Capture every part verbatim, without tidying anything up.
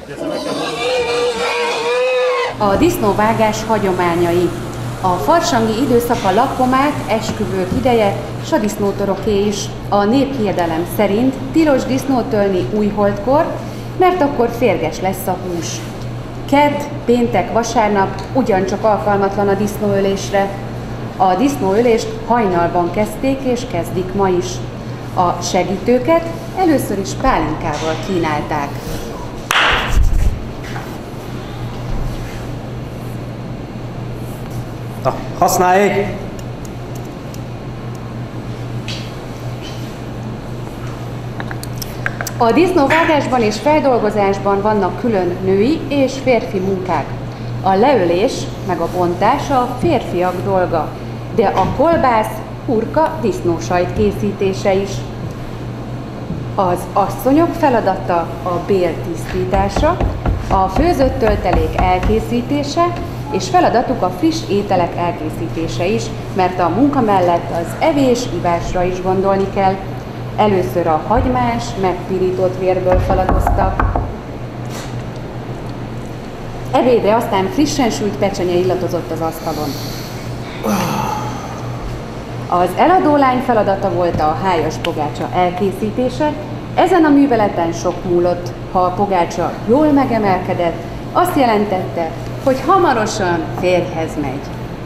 A disznóvágás hagyományai. A farsangi időszak a lakomák, esküvők ideje, s a disznótoroké is. A néphiedelem szerint tilos disznót ölni újholdkor, mert akkor férges lesz a hús. Kedd, péntek, vasárnap ugyancsak alkalmatlan a disznóölésre. A disznóölést hajnalban kezdték és kezdik ma is. A segítőket először is pálinkával kínálták. Na, használjuk! A disznóvágásban és feldolgozásban vannak külön női és férfi munkák. A leölés meg a bontás a férfiak dolga, de a kolbász, hurka, disznósajt készítése is. Az asszonyok feladata a bél tisztítása, a főzött töltelék elkészítése, és feladatuk a friss ételek elkészítése is, mert a munka mellett az evés-ivásra is gondolni kell. Először a hagymás, megpirított vérből faladoztak. Ebédre aztán frissen sült pecsenye illatozott az asztalon. Az eladó lány feladata volt a hájas pogácsa elkészítése. Ezen a műveleten sok múlott. Ha a pogácsa jól megemelkedett, azt jelentette, hogy hamarosan férjhez megy.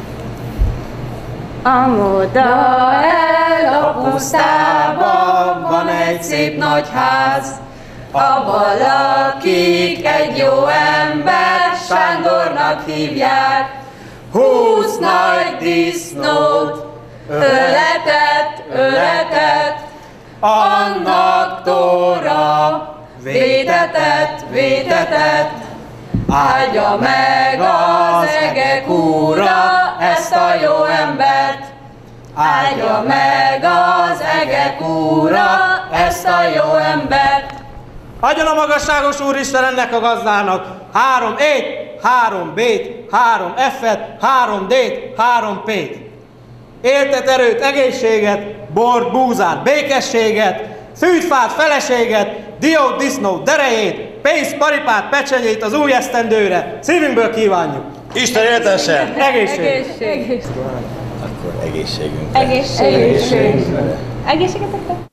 Amoda el a pusztában van egy szép nagy ház, abban lakik egy jó ember, Sándornak hívják. Húsz nagy disznót, öletett, öletett, annak tóra, vétetett, vétetett. Áldja meg az egek úra ezt a jó embert, áldja meg az egek úra ezt a jó embert. Adjon a magasságos Úristen ennek a gazdának három ét, három bét, három effet, három dét, három pét. Éltet, erőt, egészséget, bort, búzát, békességet, szűzfát, feleséget, diót, disznót, derejét, pénzt, paripát, pecsenyét az új esztendőre. Szívünkből kívánjuk! Isten éltessen! Egészség! Egészség! Akkor egészségünkre. Egészség! Egészségünkre. Egészségetekre!